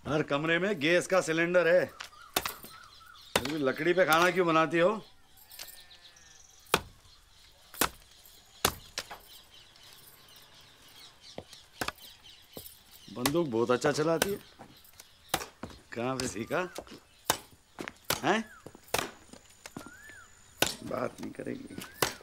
हर कमरे में गैस का सिलेंडर है। लकड़ी पे खाना क्यों बनाती हो? बंदूक बहुत अच्छा चलाती है। कहाँ पे सीखा? हैं? बात नहीं करेगी।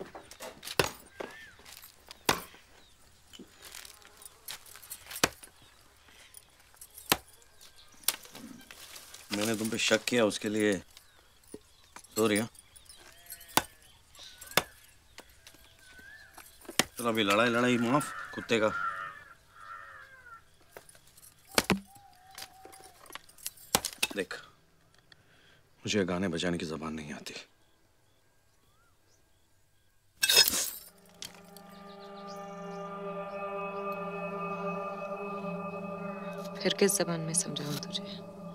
मैंने तुम पे शक किया, उसके लिए सॉरी। चलो अभी लड़ाई माफ, कुत्ते का। देख, मुझे गाने बजाने की जबान नहीं आती। फिर किस जबान में समझाऊं तुझे?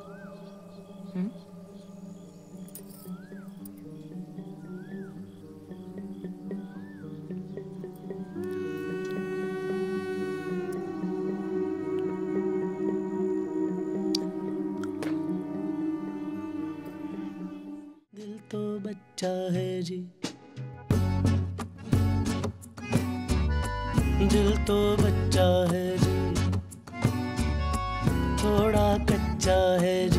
दिल तो बच्चा है जी, दिल तो बच्चा है जी, थोड़ा कच्चा है जी।